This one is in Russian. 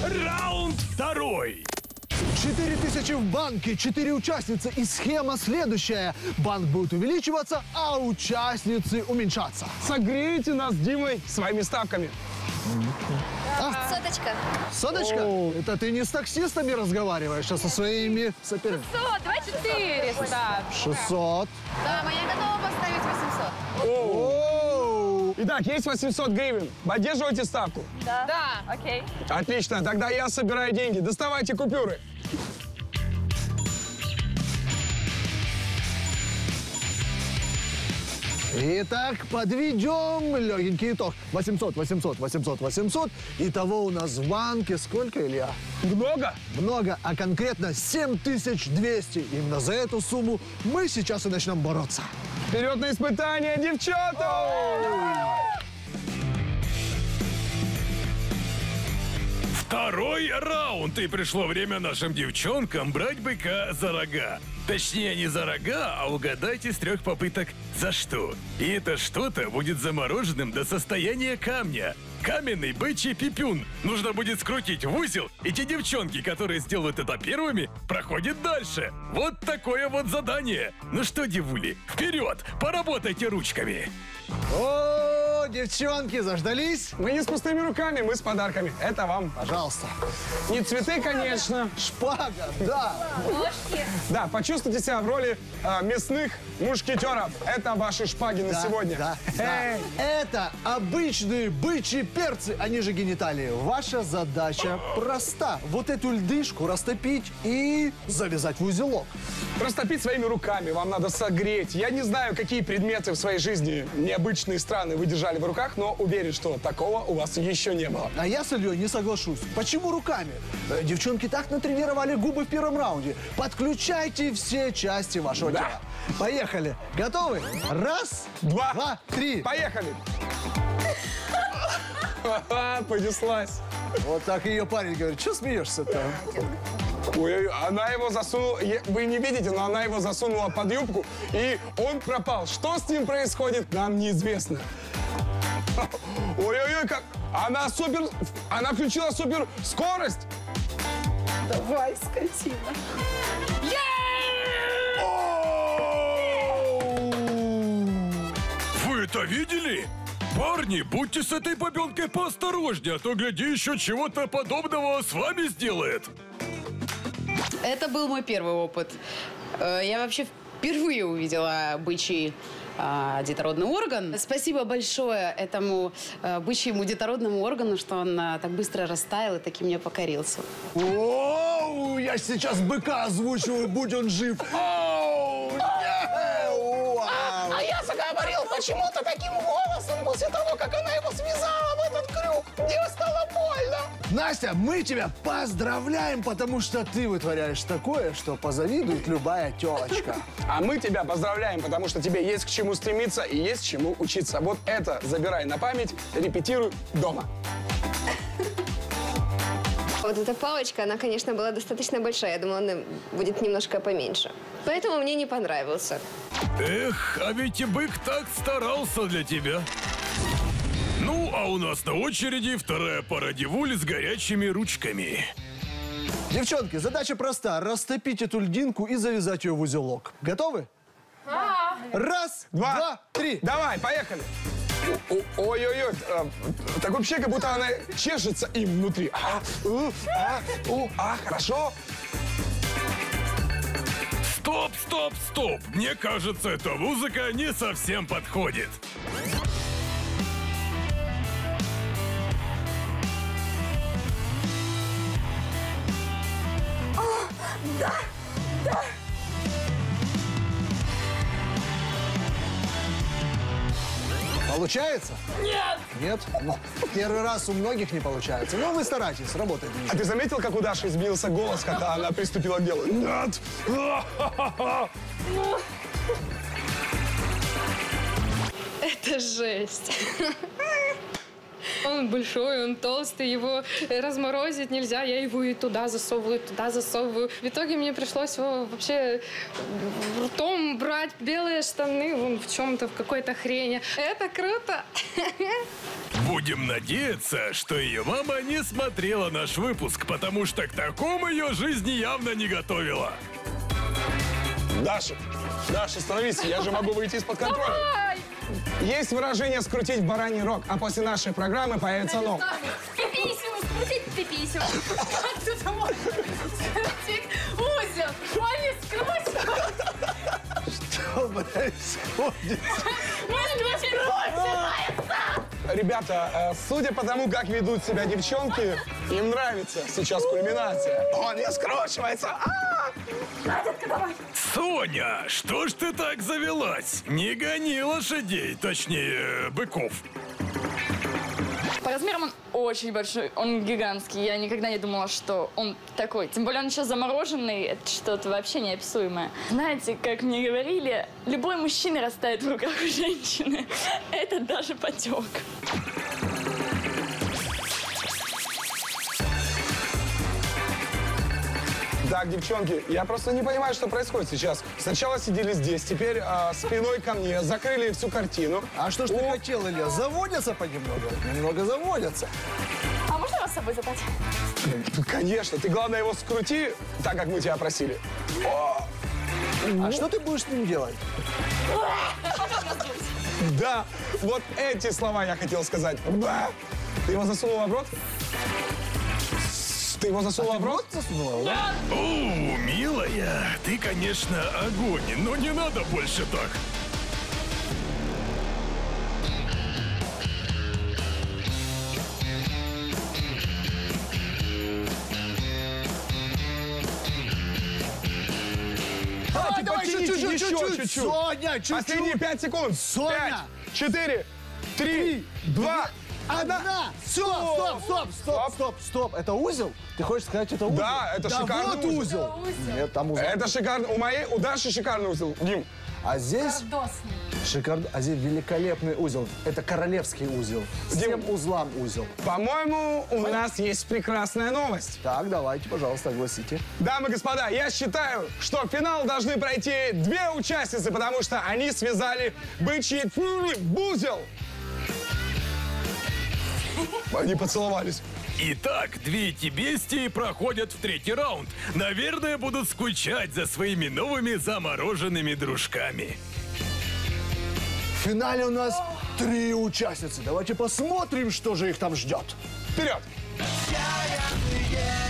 Раунд второй. 4000 в банке, 4 участницы и схема следующая. Банк будет увеличиваться, а участницы уменьшаться. Согреете нас с Димой своими ставками. Соточка. Соточка? Это ты не с таксистами разговариваешь, а со своими соперниками. 600, давай 400. 600. Да, моя готова поставить 800. Оу. Итак, есть 800 гривен. Поддерживаете ставку? Да. Да, окей. Отлично, тогда я собираю деньги. Доставайте купюры. Итак, подведем легенький итог. 800, 800, 800, 800. Итого у нас в банке сколько, Илья? Много? Много, а конкретно 7200. Именно за эту сумму мы сейчас и начнем бороться. Вперед на испытание, девчата! Второй раунд, и пришло время нашим девчонкам брать быка за рога. Точнее, не за рога, а угадайте с 3 попыток за что. И это что-то будет замороженным до состояния камня. Каменный бычий пипюн. Нужно будет скрутить в узел, и те девчонки, которые сделают это первыми, проходят дальше. Вот такое вот задание. Ну что, девули, вперед, поработайте ручками. О, девчонки, заждались? Мы не с пустыми руками, мы с подарками. Это вам. Пожалуйста. Не цветы, конечно. Шпага, да. Ложки. Да, почувствуйте себя в роли мясных мушкетеров. Это ваши шпаги на сегодня. Да, да. Это обычные бычьи перцы, они же гениталии. Ваша задача проста. Вот эту льдышку растопить и завязать в узелок. Растопить своими руками, вам надо согреть. Я не знаю, какие предметы в своей жизни необычные, странные вы держали в руках, но уверен, что такого у вас еще не было. А я с Ильей не соглашусь. Почему руками? Девчонки так натренировали губы в первом раунде. Подключайте все части вашего тела. Поехали. Готовы? Раз, два, три. Поехали. Понеслась. Вот так ее парень говорит. Что смеешься-то? Ой, она его засунула, вы не видите, но она его засунула под юбку, и он пропал. Что с ним происходит, нам неизвестно. Ой-ой-ой, как... Она включила супер скорость. Давай, скотина. Вы это видели? Парни, будьте с этой бабенкой поосторожнее, а то, гляди, еще чего-то подобного с вами сделает. Это был мой первый опыт. Я вообще впервые увидела бычий детородный орган. Спасибо большое этому бычьему детородному органу, что он так быстро растаял и таки меня покорился. Оу, я сейчас быка озвучиваю, будь он жив. Оу, А я заговорил почему-то таким голосом после того, как она его связала в этот крюк. Мне стало больно. Настя, мы тебя поздравляем, потому что ты вытворяешь такое, что позавидует любая телочка. А мы тебя поздравляем, потому что тебе есть к чему стремиться и есть чему учиться. Вот это забирай на память, репетируй дома. Вот эта палочка, она, конечно, была достаточно большая. Я думала, она будет немножко поменьше. Поэтому мне не понравился. Эх, а ведь и бык так старался для тебя. Ну, а у нас на очереди вторая пара девуль с горячими ручками. Девчонки, задача проста. Растопить эту льдинку и завязать ее в узелок. Готовы? Раз, два, три. Давай, поехали. Ой-ой-ой, так вообще, как будто она чешется им внутри. Хорошо. Стоп, стоп, стоп. Мне кажется, эта музыка не совсем подходит. Получается? Нет! Нет? Ну, первый раз у многих не получается. Но вы старайтесь, работайте. А ты заметил, как у Даши изменился голос, когда она приступила к делу? Нет! Это жесть. Он большой, он толстый, его разморозить нельзя. Я его и туда засовываю, туда засовываю. В итоге мне пришлось его вообще ртом брать. Белые штаны, вон в чем-то, в какой-то хрени. Это круто. Будем надеяться, что ее мама не смотрела наш выпуск, потому что к такому ее жизни явно не готовила. Даша, остановись, я же могу выйти из-под контроля. Есть выражение «скрутить бараний рог», а после нашей программы появится новое. Пиписиму, скрутить пиписиму. Как тут можно скрутить узел? Он не скрутит. Что происходит? Узел очень розовается. Ребята, судя по тому, как ведут себя девчонки, им нравится сейчас кульминация. Он не скручивается. Соня, что ж ты так завелась? Не гони лошадей, точнее, быков. По размерам он очень большой, он гигантский. Я никогда не думала, что он такой. Тем более он еще замороженный, это что-то вообще неописуемое. Знаете, как мне говорили, любой мужчина растает в руках у женщины. Это даже потек. Так, девчонки, я просто не понимаю, что происходит сейчас. Сначала сидели здесь, теперь спиной ко мне, закрыли всю картину. А что ж ты хотел, Илья? Заводятся понемногу? Немного заводятся. А можно вас с собой забрать? Конечно, ты, главное, его скрути, так, как мы тебя просили. А что ты будешь с ним делать? Да, вот эти слова я хотел сказать. Да. Ты его засунула в рот? Ты его засунула в рот? О, милая, ты, конечно, огонь, но не надо больше так. Давай, чуть-чуть. Соня, чуть-чуть. Последние 5 секунд. Соня. 5, 4, 3, 2, Одна! Все, стоп. Это узел? Ты хочешь сказать, это узел? Да, это шикарный вот узел. Нет, там узел. Это шикарно. У Даши шикарный узел. Дим. А здесь а здесь великолепный узел. Это королевский узел. Всем узлам узел. По-моему, у нас есть прекрасная новость. Так, давайте, пожалуйста, огласите. Дамы и господа, я считаю, что в финал должны пройти 2 участницы, потому что они связали бычий узел. Они поцеловались. Итак, 2 эти бестии проходят в 3-й раунд. Наверное, будут скучать за своими новыми замороженными дружками. В финале у нас 3 участницы. Давайте посмотрим, что же их там ждет. Вперед! Yeah.